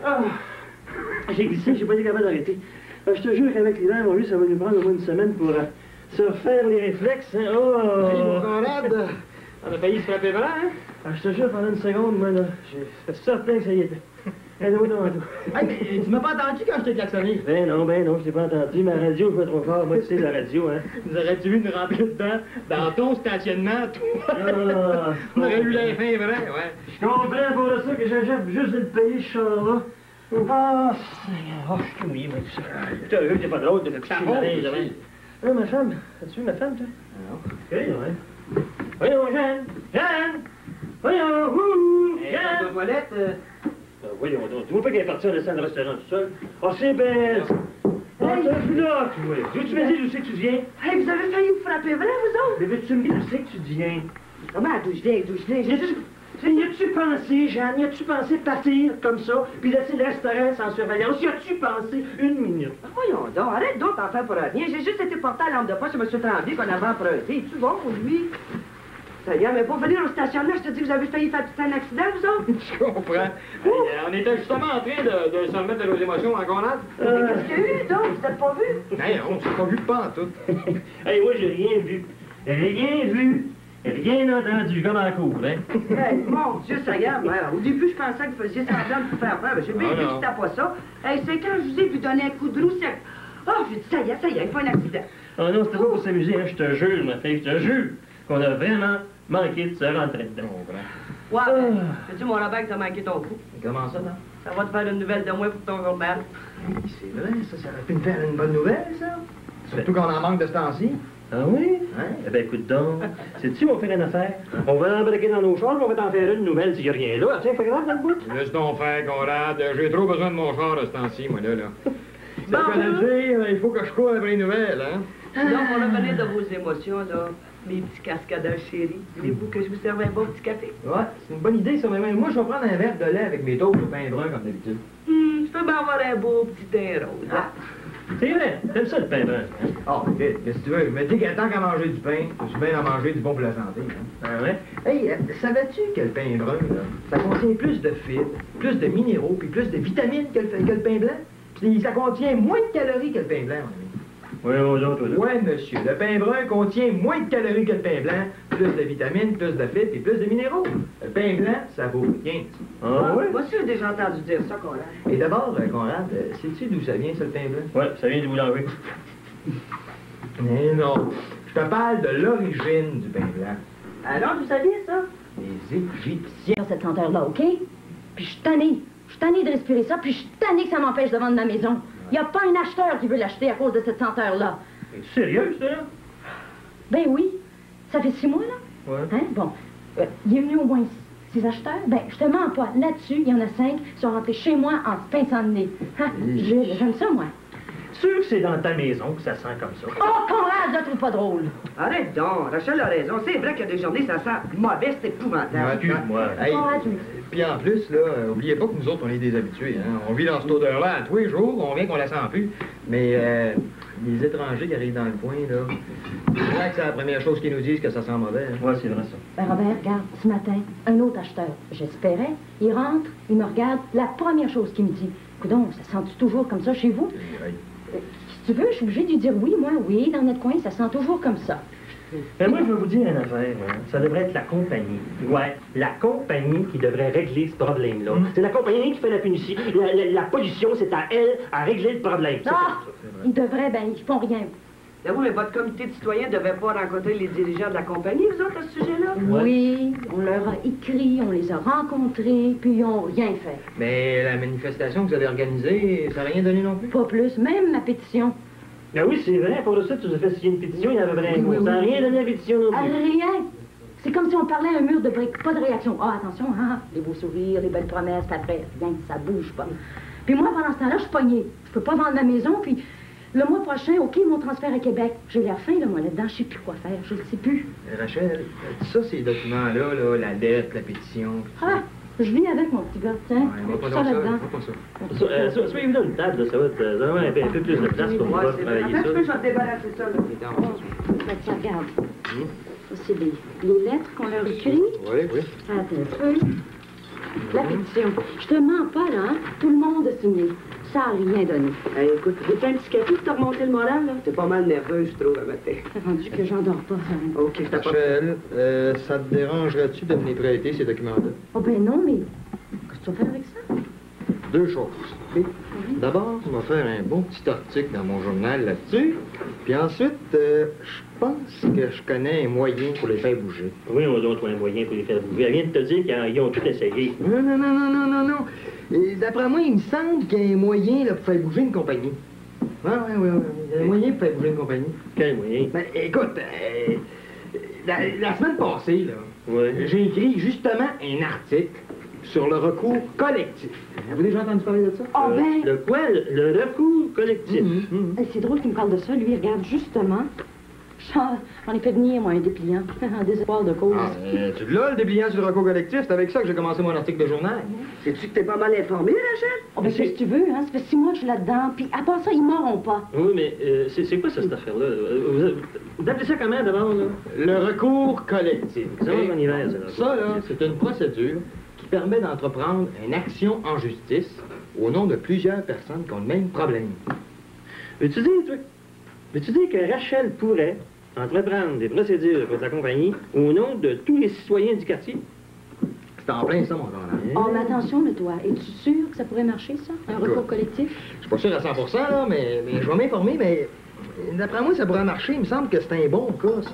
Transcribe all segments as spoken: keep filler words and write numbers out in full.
Ah! J'ai glissé, j'ai pas été capable d'arrêter. Euh, je te jure qu'avec l'hiver, mon vieux, ça va nous prendre au moins une semaine pour euh, se refaire les réflexes. Hein. Oh! Hey, mon Conrad! On a failli se frapper blanc, hein? Ah, je te jure, pendant une seconde, moi, là, j'ai certain que ça y était. Aide-moi dans tout. Hey, mais tu m'as pas entendu quand je t'ai klaxonné? Ben non, ben non, je t'ai pas entendu. Ma radio, je vais trop fort. Moi, tu sais, la radio, hein. Nous aurais-tu vu nous rentrer dedans, dans ton stationnement, toi? Ah, on aurait eu les fins vrais, ouais. Je comprends pour ça que j'achète juste de le payer, ce char-là. Ah, Seigneur, oh, je suis mouillé, moi, tout ça. Putain, eux, t'es pas drôle de me coucher dans les oreilles. Ah, ma femme, as-tu vu ma femme, toi? Non. Ok, ouais. Voyons, Jeanne! Jeanne! Voyons! Ouh! Jeanne! Dans ta toilette? Euh... Ah, voyons donc, tu vois pas qu'elle est partie en laissant le restaurant tout seul? Oh, c'est belle! Oh, t'as vu là, tu vois. D'où tu me dis d'où c'est que tu viens? Hey, vous avez failli vous frapper vrai, vous autres? Mais veux-tu me dire d'où c'est que tu viens? Comment, d'où je viens, d'où je viens? Y a-tu pensé, Jeanne, y a-tu pensé partir comme ça, puis laisser le restaurant sans surveillance? Y a-tu pensé une minute? Ah, voyons donc, arrête donc d'en faire pour rien. J'ai juste été porté à lampe de poche, je me suis tremblé qu'on avait emprunté. Tu bon, lui? Ça y est, mais pour venir au stationnement, je te dis que vous avez failli faire un accident, vous autres? Je comprends. Hey, euh, on était justement en train de, de se remettre de nos émotions en Conrad. Euh... Mais qu'est-ce qu'il y a eu, donc? Vous n'êtes pas vu? Hey, on s'est pas vu pas en tout. Hey, moi, j'ai rien vu. Rien vu. Rien entendu, comme en cours, hein? Hey, mon Dieu, ça y est, moi, au début, je pensais que vous faisiez semblant de vous faire peur, mais j'ai bien Ah, vu que non. c'était pas ça. Hey, c'est quand je vous ai vu donner un coup de roue sec. Oh, j'ai dit, ça y est, ça y est, il faut un accident. Oh non, c'était pas pour s'amuser, hein, je te jure, ma fille, je te jure qu'on a vraiment manqué de se rentrer dedans. Je comprends. Ouais, ben, sais-tu, mon Robert, que t'as manqué ton coup. Comment ça, non? Ça va te faire une nouvelle de moi pour ton journal. C'est vrai, ça, ça aurait pu me faire une bonne nouvelle, ça. Surtout qu'on en manque de ce temps-ci. Ah oui? Hein? Eh ben écoute donc, sais-tu, on va faire une affaire? On va embarquer dans nos chars, on va t'en faire une nouvelle s'il n'y a rien là. Tiens, pas grave dans le bout. Laisse donc faire, Conrad. J'ai trop besoin de mon char de ce temps-ci, moi, là, là. Bon, Ça fait dire, il faut que je cours après les nouvelles, hein? Donc, pour revenir de vos émotions, là, mes petits cascadeurs chéris, voulez-vous que je vous serve un bon petit café? Ouais, c'est une bonne idée, ça, mais moi, je vais prendre un verre de lait avec mes toasts au pain brun, comme d'habitude. Hum, je peux bien avoir un beau petit teint rose. Ah. C'est vrai, t'aimes ça le pain brun? Hein? Oh, vite, qu'est-ce que tu veux? Mais dis que tant qu'à manger du pain, c'est bien à manger du bon pour la santé, hein? Ah ouais? Hey, euh, savais-tu que le pain brun, là, ça contient plus de fibres, plus de minéraux, puis plus de vitamines que le, que le pain blanc? Puis ça contient moins de calories que le pain blanc, mon ami. Oui, aux autres, là. Ouais, monsieur, le pain brun contient moins de calories que le pain blanc, plus de vitamines, plus de fibres et plus de minéraux. Le pain blanc, ça vaut rien. Ah ouais? Moi aussi, j'ai déjà entendu dire ça, Conrad. Et d'abord, euh, Conrad, euh, sais-tu d'où ça vient, ça, le pain blanc? Ouais, ça vient du boulanger. Mais non, je te parle de l'origine du pain blanc. Alors, vous saviez ça? Les Égyptiens. Cette senteur-là, OK? Puis je suis tannée. Je suis tannée de respirer ça, puis je suis tannée que ça m'empêche de vendre ma maison. Il n'y a pas un acheteur qui veut l'acheter à cause de cette senteur-là. Es-tu sérieux, ça? Ben oui. Ça fait six mois, là? Ouais. Hein? Bon. Euh, il est venu au moins six acheteurs. Ben, je te mens pas. Là-dessus, il y en a cinq qui sont rentrés chez moi en se pinçant le nez. Hein? Gilles, j'aime ça, moi. Sûr que c'est dans ta maison que ça sent comme ça. Oh, Conrad, je la trouve pas drôle. Arrête donc, Rachel a raison. C'est vrai qu'il y a des journées, ça sent mauvais, c'est épouvantable. Excuse-moi. Hey, Conrad, je- puis en plus, là, euh, oubliez pas que nous autres, on est des habitués, hein. On vit dans cette odeur-là à tous les jours, on vient qu'on la sent plus. Mais euh, les étrangers qui arrivent dans le coin, là, c'est vrai que c'est la première chose qu'ils nous disent que ça sent mauvais. Hein. Ouais, c'est vrai, ça. Ben, Robert, regarde, ce matin, un autre acheteur, j'espérais, il rentre, il me regarde, la première chose qu'il me dit, coudonc, ça sent-tu toujours comme ça chez vous? Hey. Euh, si tu veux, je suis obligée de lui dire oui, moi, oui, dans notre coin, ça sent toujours comme ça. Mais moi, je vais vous dire une affaire. Hein. Ça devrait être la compagnie. Ouais, la compagnie qui devrait régler ce problème-là. Mm. C'est la compagnie qui fait la punition. La, la, la pollution, c'est à elle à régler le problème. C'est Ah! Ils devraient, ben, ils font rien. Ben oui, mais votre comité de citoyens ne devait pas rencontrer les dirigeants de la compagnie, vous autres, à ce sujet-là? Ouais. Oui, on leur a écrit, on les a rencontrés, puis ils n'ont rien fait. Mais la manifestation que vous avez organisée, ça n'a rien donné non plus? Pas plus, même ma pétition. Ben oui, c'est vrai. Pour ça, tu nous as fait signer une pétition, il y avait vraiment un Oui, mot. oui, Ça n'a oui. rien donné à la pétition non Ah, plus. rien. C'est comme si on parlait à un mur de briques, pas de réaction. Ah, attention, ah, les beaux sourires, les belles promesses, puis après, rien, ça bouge pas. Puis moi, pendant ce temps-là, je suis pognée. Je peux pas vendre ma maison, puis le mois prochain, OK, mon transfert à Québec. J'ai l'air fin, là, moi, là-dedans, je sais plus quoi faire, je ne sais plus. Euh, Rachel, ça, ces documents-là, là, la dette, la pétition... Ah, je vis avec mon petit gars, tiens. Ouais, va tout pas ça dans ça, là-dedans. va pas ça. So, euh, so, soyez-vous dans une table, là, ça va être euh, vraiment un peu, un peu plus de place pour Ouais, pouvoir c'est vrai. travailler Attends, ça. tu peux, je vais te débarrasser ça, là. Ben, tiens, regarde. Ça, c'est les, les lettres qu'on leur écrit. Oui, oui. Attends un peu. La pétition. Je te mens pas, là, hein? Tout le monde a signé. Ça n'a rien donné. Hey, écoute, j'ai fait un petit café pour te remonter le moral, là. T'es pas mal nerveuse, je trouve, à matin. C'est rendu que j'en dors pas. Hein. OK, je t'apporte. Rachel, euh, ça te dérangerait-tu de me les prêter, ces documents-là? Oh, ben non, mais qu'est-ce que tu vas faire avec ça? Deux choses. OK? D'abord, on va faire un bon petit article dans mon journal là-dessus. Puis ensuite, euh, je pense que je connais un moyen pour les faire bouger. Oui, on a d'autres moyens pour les faire bouger. Elle vient de te dire qu'ils ont tout essayé. Non, non, non, non, non, non, non. Et d'après moi, il me semble qu'il y a un moyen là, pour faire bouger une compagnie. Oui, oui, oui, oui. Il y a un moyen pour faire bouger une compagnie. Quel moyen? Ben, écoute, euh, la, la semaine passée, là, Oui. j'ai écrit justement un article sur le recours collectif. Avez-vous déjà entendu parler de ça? Oh, ben... Le quoi? Le, le recours collectif. Mhm, mhm. Hey, c'est drôle qu'il me parle de ça. Lui, il regarde justement. J'en j'en ai fait venir, moi, un dépliant. En désespoir de cause. Ah, euh, tu l'as, le dépliant sur le recours collectif? C'est avec ça que j'ai commencé mon article de journal. Sais-tu que t'es pas mal informé, Rachel? Oh, ben, qu'est-ce que tu veux, hein? Ça fait six mois que je suis là-dedans. Puis, à part ça, ils m'auront pas. Oui, mais euh, c'est c'est quoi ça, cette affaire-là? Euh, Vous, vous appelez ça comment d'abord, là? Le recours collectif. Ça va en hiver, ça. Ça, là, c'est une procédure qui permet d'entreprendre une action en justice au nom de plusieurs personnes qui ont le même problème. Veux-tu dire, toi? Veux-tu dire que Rachel pourrait entreprendre des procédures contre la compagnie au nom de tous les citoyens du quartier? C'est en plein ça, mon journal. Oh, mais attention, là, toi. Es-tu sûr que ça pourrait marcher, ça? Un Écoute. recours collectif? Je suis pas sûr à cent pour cent, là, mais, mais je vais m'informer, mais d'après moi, ça pourrait marcher. Il me semble que c'est un bon cas, ça.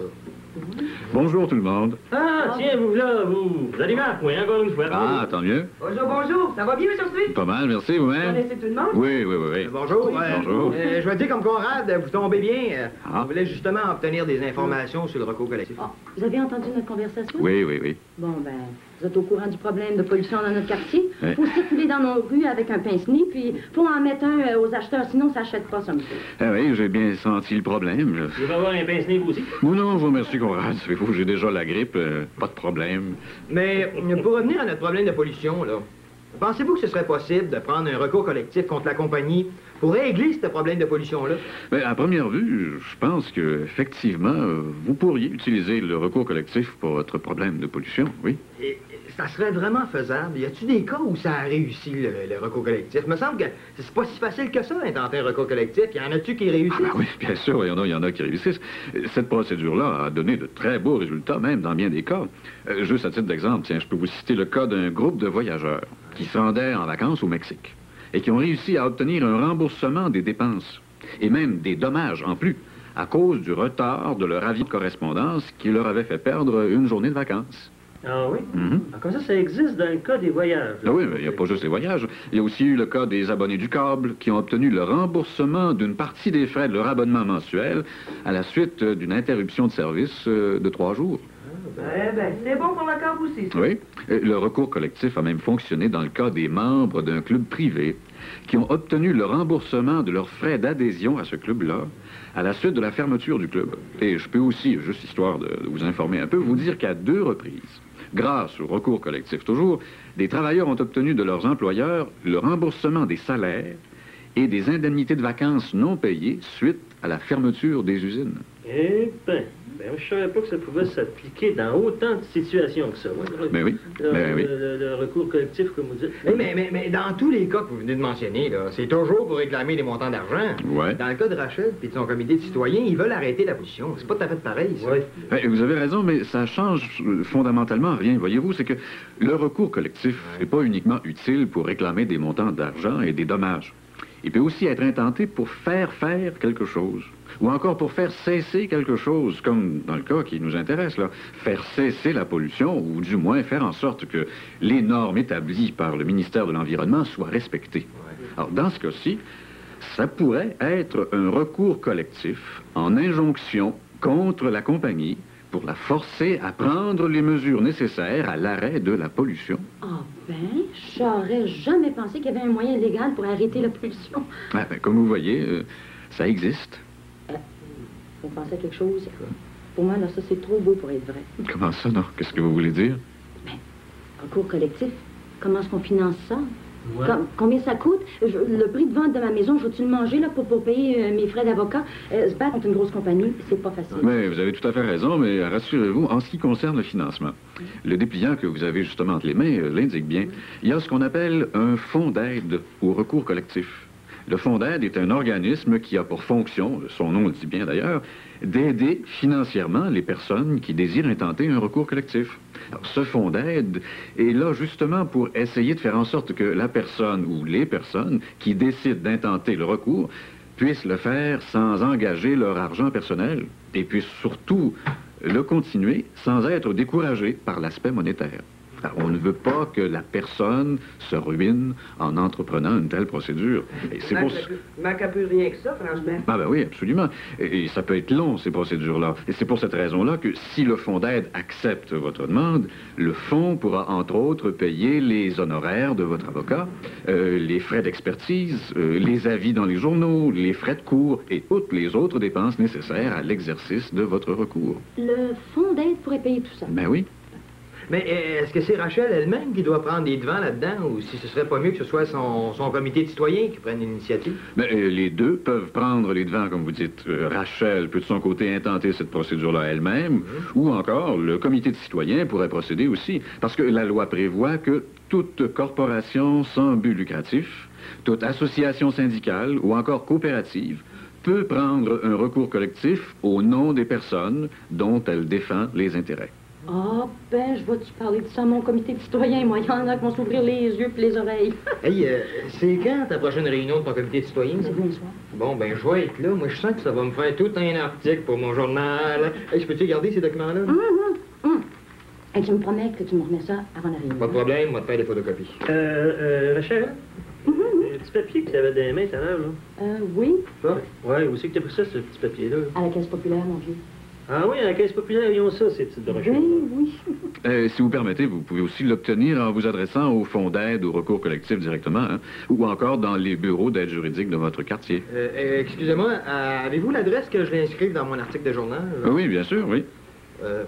Bonjour tout le monde. Ah, tiens, vous là, vous, vous allez mal, moi, encore une fois. Ah, tant mieux. Bonjour, bonjour. Ça va bien aujourd'hui? Pas mal, merci Vous vous-même. connaissez tout le monde? Oui, oui, oui, oui. Bonjour. euh, Bonjour. euh, je vais dire comme Conrad, vous tombez bien. euh, Ah. On voulait justement obtenir des informations sur le recours collectif. Oh, vous avez entendu notre conversation? Oui, oui, oui. Bon, ben, vous êtes au courant du problème de pollution dans notre quartier? Oui. Faut circuler dans nos rues avec un pince-nez, puis faut en mettre un euh, aux acheteurs, sinon ça achète pas, ça me fait. Ah oui, j'ai bien senti le problème. Je- Vous allez avoir un pince-nez, vous aussi? Non, non, je vous remercie, Conrad. Savez-vous, j'ai déjà la grippe, euh, pas de problème. Mais euh, pour revenir à notre problème de pollution, là, pensez-vous que ce serait possible de prendre un recours collectif contre la compagnie pour régler ce problème de pollution-là? Mais à première vue, je pense que effectivement, euh, vous pourriez utiliser le recours collectif pour votre problème de pollution, oui. Et ça serait vraiment faisable. Y a-t-il des cas où ça a réussi, le, le recours collectif? Il me semble que c'est pas si facile que ça, d'intenter un recours collectif. Y en a-tu qui réussissent? Ah ben oui, bien sûr, il y en a, il y en a qui réussissent. Cette procédure-là a donné de très beaux résultats, même dans bien des cas. Euh, juste à titre d'exemple, tiens, je peux vous citer le cas d'un groupe de voyageurs qui se rendaient en vacances au Mexique et qui ont réussi à obtenir un remboursement des dépenses et même des dommages en plus à cause du retard de leur avis de correspondance qui leur avait fait perdre une journée de vacances. Ah oui? Mhm. Ah, comme ça, ça existe dans le cas des voyages. là. Ah oui, mais il n'y a pas juste les voyages. Il y a aussi eu le cas des abonnés du câble qui ont obtenu le remboursement d'une partie des frais de leur abonnement mensuel à la suite euh, d'une interruption de service euh, de trois jours. Eh ben, c'est bon pour le câble aussi, ça. Oui. Euh, Le recours collectif a même fonctionné dans le cas des membres d'un club privé qui ont obtenu le remboursement de leurs frais d'adhésion à ce club-là à la suite de la fermeture du club. Et je peux aussi, juste histoire de de vous informer un peu, vous dire qu'à deux reprises, grâce au recours collectif toujours, des travailleurs ont obtenu de leurs employeurs le remboursement des salaires et des indemnités de vacances non payées suite à la fermeture des usines. Eh ben, ben, je savais pas que ça pouvait s'appliquer dans autant de situations que ça. Moi, le, Ben oui, le, ben oui. le- le- le recours collectif, comme vous dites. Mais, mais, mais, mais dans tous les cas que vous venez de mentionner, là, c'est toujours pour réclamer des montants d'argent. Ouais. Dans le cas de Rachel et de son comité de citoyens, ils veulent arrêter la pollution. C'est pas tout à fait pareil, ça. Ouais. Ben, vous avez raison, mais ça change euh, fondamentalement rien. Voyez-vous, c'est que le recours collectif n'est pas uniquement utile pour réclamer des montants d'argent et des dommages. Il peut aussi être intenté pour faire faire quelque chose, ou encore pour faire cesser quelque chose, comme dans le cas qui nous intéresse, là, faire cesser la pollution, ou du moins faire en sorte que les normes établies par le ministère de l'Environnement soient respectées. Alors, dans ce cas-ci, ça pourrait être un recours collectif en injonction contre la compagnie pour la forcer à prendre les mesures nécessaires à l'arrêt de la pollution. Ah, ben, j'aurais jamais pensé qu'il y avait un moyen légal pour arrêter la pollution. Ah, ben, comme vous voyez, euh, ça existe. Vous pensez à quelque chose? Pour moi, là, ça, c'est trop beau pour être vrai. Comment ça, non? Qu'est-ce que vous voulez dire? Recours collectif, comment est-ce qu'on finance ça? Ouais. Com- combien ça coûte? Je- le prix de vente de ma maison, je vais-tu le manger là, pour, pour payer euh, mes frais d'avocat? Euh, se battre contre une grosse compagnie, c'est pas facile. Mais vous avez tout à fait raison, mais rassurez-vous, en ce qui concerne le financement, le dépliant que vous avez justement entre les mains euh, l'indique bien. Il y a ce qu'on appelle un fonds d'aide au recours collectif. Le fonds d'aide est un organisme qui a pour fonction, son nom le dit bien d'ailleurs, d'aider financièrement les personnes qui désirent intenter un recours collectif. Alors, ce fonds d'aide est là justement pour essayer de faire en sorte que la personne ou les personnes qui décident d'intenter le recours puissent le faire sans engager leur argent personnel et puissent surtout le continuer sans être découragés par l'aspect monétaire. Alors, on ne veut pas que la personne se ruine en entreprenant une telle procédure. Et c'est pour... Il manque un peu rien que ça, franchement. Ah ben oui, absolument. Et, et ça peut être long, ces procédures-là. Et c'est pour cette raison-là que si le fonds d'aide accepte votre demande, le fonds pourra, entre autres, payer les honoraires de votre avocat, euh, les frais d'expertise, euh, les avis dans les journaux, les frais de cours et toutes les autres dépenses nécessaires à l'exercice de votre recours. Le fonds d'aide pourrait payer tout ça. Ben oui. Mais euh, est-ce que c'est Rachel elle-même qui doit prendre les devants là-dedans, ou si ce serait pas mieux que ce soit son, son comité de citoyens qui prenne l'initiative? Ben, euh, les deux peuvent prendre les devants, comme vous dites. Euh, Rachel peut de son côté intenter cette procédure-là elle-même, mmh. ou encore le comité de citoyens pourrait procéder aussi, parce que la loi prévoit que toute corporation sans but lucratif, toute association syndicale ou encore coopérative peut prendre un recours collectif au nom des personnes dont elle défend les intérêts. Ah, ben, je vais-tu parler de ça à mon comité de citoyens, moi? Il y en a qui vont s'ouvrir les yeux puis les oreilles. Hey, euh, c'est quand ta prochaine réunion de ton comité de citoyens? C'est demain soir. Bon, ben, je vais être là. Moi, je sens que ça va me faire tout un article pour mon journal. Hey, je peux-tu garder ces documents-là? Hum, hum, hum. Et tu me promets que tu me remets ça avant la réunion. Pas de problème, on va te faire des photocopies. Euh, euh, Rachel? Hum, hum. Le petit papier que tu avais dans les mains tout à l'heure, là. Euh, oui, Ça? Ouais, où c'est que t'as pris ça, ce petit papier-là? à la Caisse populaire, mon vieux. Ah oui, à la Caisse populaire, ils ont ça, ces petites de Rachel. Oui, oui. Euh, si vous permettez, vous pouvez aussi l'obtenir en vous adressant au fonds d'aide au recours collectif directement, hein, ou encore dans les bureaux d'aide juridique de votre quartier. Euh, euh, excusez-moi, euh, avez-vous l'adresse que je l'inscrive dans mon article de journal? Ah oui, bien sûr, oui. Euh...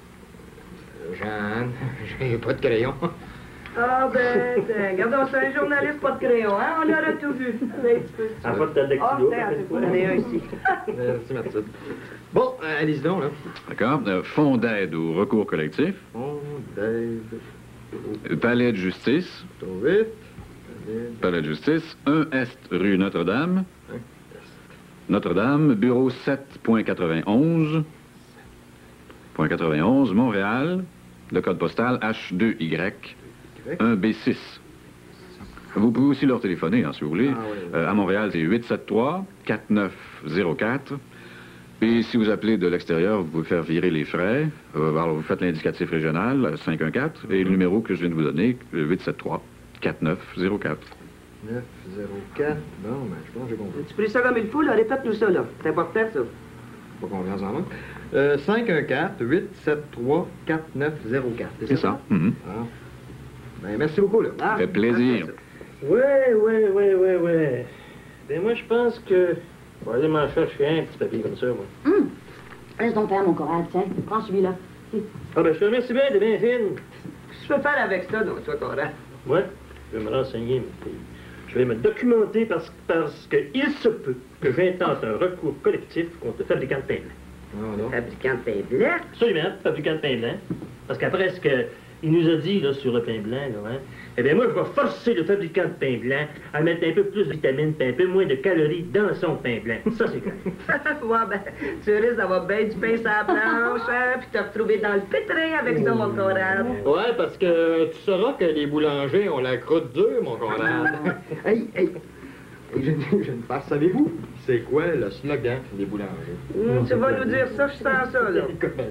Jeanne, j'ai pas de crayon. Ah, ben, tiens, regardons, c'est un journaliste, pas de crayon, hein? On l'aurait tout vu. Allez, un petit peu. À part de ta Ah, dactylo, tiens, peut-être on en a un ici. Merci, merci. Bon, euh, allez-y donc, là. D'accord. Euh, fonds d'aide au recours collectif, Fonds d'aide euh, palais de justice, au vite. palais de justice, un Est rue Notre-Dame, Hein? Notre-Dame, bureau sept point quatre-vingt-onze, point quatre-vingt-onze, Montréal, le code postal H deux Y un B six. Vous pouvez aussi leur téléphoner, hein, si vous voulez. Ah, oui, oui. Euh, à Montréal, c'est huit sept trois, quatre neuf zéro quatre. Et si vous appelez de l'extérieur, vous pouvez faire virer les frais. Euh, alors, vous faites l'indicatif régional, euh, cinq un quatre, et le numéro que je viens de vous donner, euh, huit sept trois, quatre neuf zéro quatre. neuf zéro quatre. Bon, ben, je pense que j'ai compris. Tu pris ça comme il faut, là? Répète-nous ça, là. C'est important, ça. Pas confiance en moi. Euh, cinq un quatre, huit sept trois, quatre neuf zéro quatre. C'est ça. Mhm. Ah. Ben, merci beaucoup, là. Ah, fait plaisir. Ouais, ouais, ouais, ouais, ouais. Ben moi, je pense que... On va aller m'en chercher un petit papier comme ça, moi. Hum. Laisse donc faire mon courage, tiens. Prends celui-là. Ah ben, je te remercie bien, t'es bien fine. Qu'est-ce que tu peux faire avec ça, donc, toi, Conrad? Moi, je vais me renseigner, mais je vais me documenter parce, parce qu'il se peut que j'intente un recours collectif contre le fabricant de pain blanc. Non, non. Fabricant de pain blanc? Absolument, fabricant de pain blanc. Parce qu'après ce qu'il nous a dit là, sur le pain blanc, là, hein, eh bien moi, je vais forcer le fabricant de pain blanc à mettre un peu plus de vitamines et un peu moins de calories dans son pain blanc. Ça, c'est clair. Ouais, ben, tu risques d'avoir bien du pain sur la planche, hein, puis te retrouver dans le pétrin avec ça, mon Conrad. Ouais, parce que tu sauras que les boulangers ont la croûte dure, mon Conrad. hey, hey, hey, je, je ne passe, savez-vous, c'est quoi le slogan des boulangers? Hum, tu vas nous dire ça, je sens ça, là.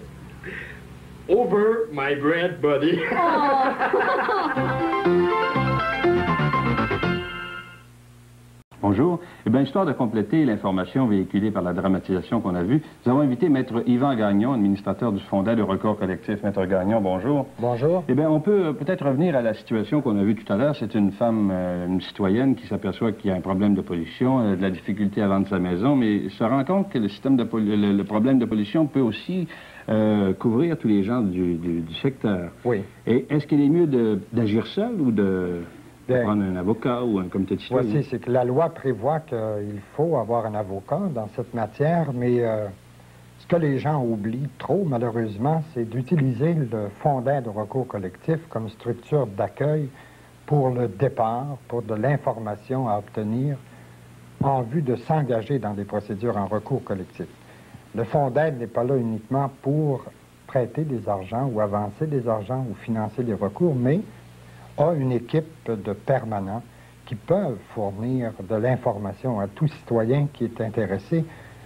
Over my bread, buddy. Bonjour. Eh bien, histoire de compléter l'information véhiculée par la dramatisation qu'on a vue, nous avons invité Maître Yvan Gagnon, administrateur du Fonds d'aide au recours collectif. Maître Gagnon, bonjour. Bonjour. Eh bien, on peut euh, peut-être revenir à la situation qu'on a vue tout à l'heure. C'est une femme, euh, une citoyenne qui s'aperçoit qu'il y a un problème de pollution, euh, de la difficulté à vendre sa maison, mais se rend compte que le, système de pollu- le, le problème de pollution peut aussi euh, couvrir tous les gens du, du, du secteur. Oui. Et est-ce qu'il est mieux de- d'agir seul ou de... Bien, prendre un avocat ou un comité de citoyen. Voici, c'est que la loi prévoit qu'il faut avoir un avocat dans cette matière, mais euh, ce que les gens oublient trop, malheureusement, c'est d'utiliser le fonds d'aide au recours collectif comme structure d'accueil pour le départ, pour de l'information à obtenir en vue de s'engager dans des procédures en recours collectif. Le fonds d'aide n'est pas là uniquement pour prêter des argents ou avancer des argents ou financer des recours, mais a une équipe de permanents qui peuvent fournir de l'information à tout citoyen qui est intéressé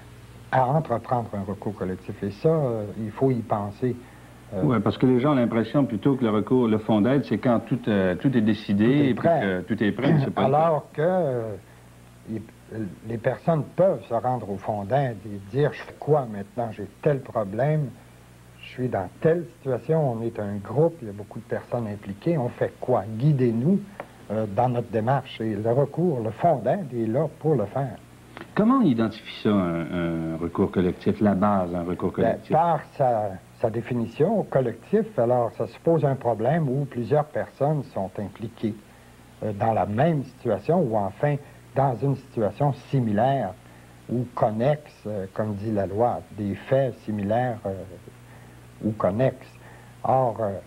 à entreprendre un recours collectif. Et ça, euh, il faut y penser. Euh, oui, parce que les gens ont l'impression plutôt que le recours, le fonds d'aide, c'est quand tout, euh, tout est décidé tout est et prêt. que tout est prêt. C'est pas Alors que euh, il, les personnes peuvent se rendre au fonds d'aide et dire « Je fais quoi maintenant? J'ai tel problème. Je suis dans telle situation. On est un groupe. Il y a beaucoup de personnes impliquées. On fait quoi? Guidez-nous euh, dans notre démarche. » Et le recours, le fonds d'aide est là pour le faire. Comment on identifie ça, un, un recours collectif, la base d'un recours collectif? Bien, par sa, sa définition, collectif, alors ça suppose un problème où plusieurs personnes sont impliquées euh, dans la même situation ou enfin dans une situation similaire ou connexe, euh, comme dit la loi, des faits similaires euh, ou connexes. Or, euh,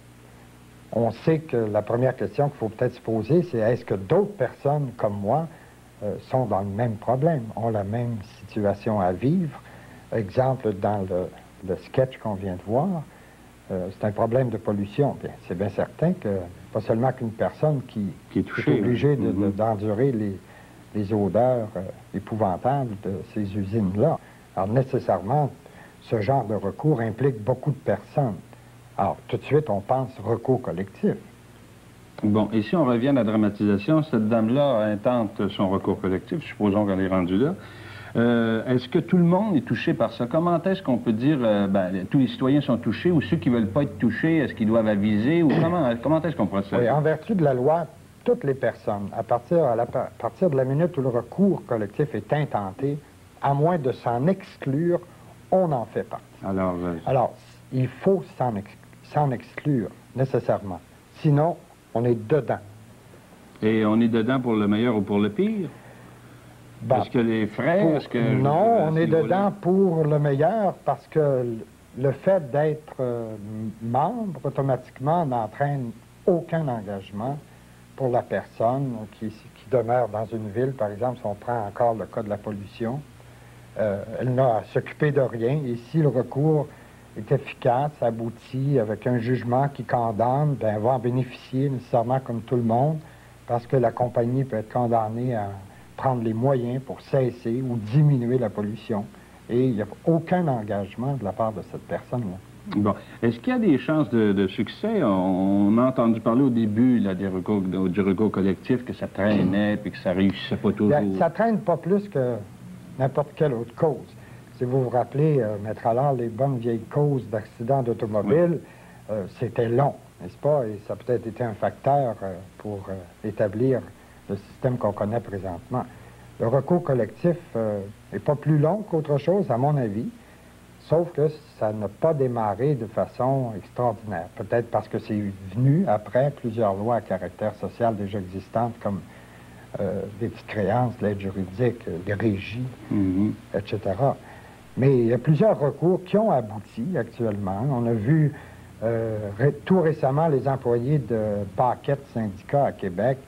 on sait que la première question qu'il faut peut-être se poser, c'est est-ce que d'autres personnes comme moi euh, sont dans le même problème, ont la même situation à vivre? Exemple, dans le, le sketch qu'on vient de voir, euh, c'est un problème de pollution. Bien, c'est bien certain que pas seulement qu'une personne qui, qui est, touchée, est obligée de, mm-hmm. de, d'endurer les, les odeurs euh, épouvantables de ces usines-là. Alors, nécessairement, ce genre de recours implique beaucoup de personnes. Alors, tout de suite, on pense recours collectif. Bon, et si on revient à la dramatisation, cette dame-là intente son recours collectif, supposons qu'elle est rendue là. Euh, est-ce que tout le monde est touché par ça? Comment est-ce qu'on peut dire, euh, ben, tous les citoyens sont touchés, ou ceux qui ne veulent pas être touchés, est-ce qu'ils doivent aviser, ou comment, comment est-ce qu'on procède? Oui, en vertu de la loi, toutes les personnes, à partir, à, la, à partir de la minute où le recours collectif est intenté, à moins de s'en exclure, on en fait partie. Alors, euh... Alors il faut s'en ex s'en exclure, nécessairement. Sinon, on est dedans. Et on est dedans pour le meilleur ou pour le pire? Ben, est-ce que les frais... pour... est -ce que non, on est dedans pour le meilleur parce que le fait d'être euh, membre, automatiquement, n'entraîne aucun engagement pour la personne qui, qui demeure dans une ville. Par exemple, si on prend encore le cas de la pollution, euh, elle n'a à s'occuper de rien. Et si le recours est efficace, aboutit avec un jugement qui condamne, bien, elle va en bénéficier nécessairement comme tout le monde, parce que la compagnie peut être condamnée à prendre les moyens pour cesser ou diminuer la pollution. Et il n'y a aucun engagement de la part de cette personne-là. Bon. Est-ce qu'il y a des chances de, de succès? On, on a entendu parler au début là, des recours, du recours collectif, que ça traînait et que ça réussissait pas toujours. Bien, ça traîne pas plus que n'importe quelle autre cause. Si vous vous rappelez, euh, Maître Allard, les bonnes vieilles causes d'accidents d'automobile, oui. euh, c'était long, n'est-ce pas? Et ça a peut-être été un facteur euh, pour euh, établir le système qu'on connaît présentement. Le recours collectif n'est pas plus long qu'autre chose, à mon avis, sauf que ça n'a pas démarré de façon extraordinaire. Peut-être parce que c'est venu après plusieurs lois à caractère social déjà existantes, comme euh, des petites créances, l'aide juridique, les régies, mm-hmm. et cetera. Mais il y a plusieurs recours qui ont abouti actuellement. On a vu euh, ré tout récemment les employés de Paquette Syndicat à Québec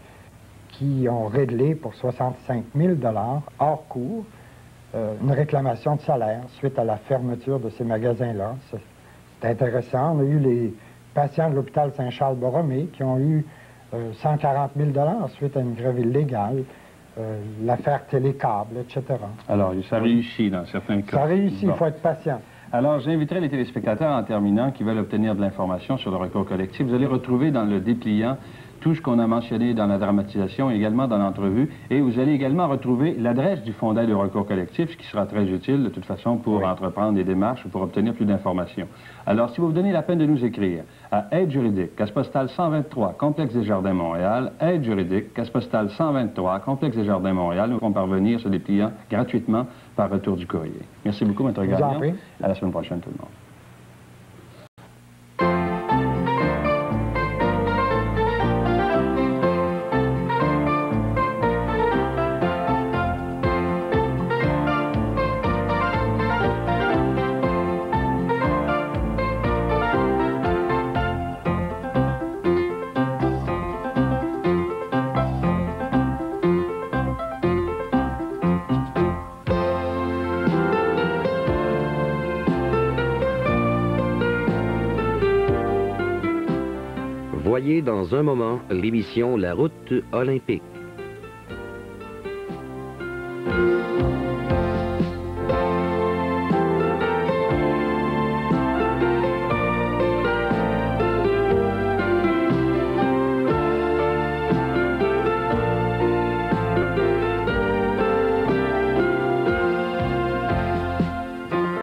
qui ont réglé pour soixante-cinq mille dollars hors cours euh, une réclamation de salaire suite à la fermeture de ces magasins-là. C'est intéressant. On a eu les patients de l'hôpital Saint-Charles-Borromée qui ont eu euh, cent quarante mille dollars suite à une grève illégale. Euh, l'affaire Télécable, et cetera. Alors, ça réussit dans certains cas. Ça réussit, bon. Il faut être patient. Alors, j'inviterai les téléspectateurs en terminant qui veulent obtenir de l'information sur le recours collectif. Vous allez retrouver dans le dépliant tout ce qu'on a mentionné dans la dramatisation et également dans l'entrevue. Et vous allez également retrouver l'adresse du fonds d'aide au recours collectif, ce qui sera très utile de toute façon pour oui. entreprendre des démarches ou pour obtenir plus d'informations. Alors, si vous vous donnez la peine de nous écrire à Aide juridique, case postale cent vingt-trois, Complexe des Jardins, Montréal, Aide juridique, case postale cent vingt-trois, Complexe des Jardins, Montréal, nous pourrons parvenir ce dépliant gratuitement par retour du courrier. Merci beaucoup, Maître Gagnon. À la semaine prochaine, tout le monde. voyez dans un moment l'émission La route olympique.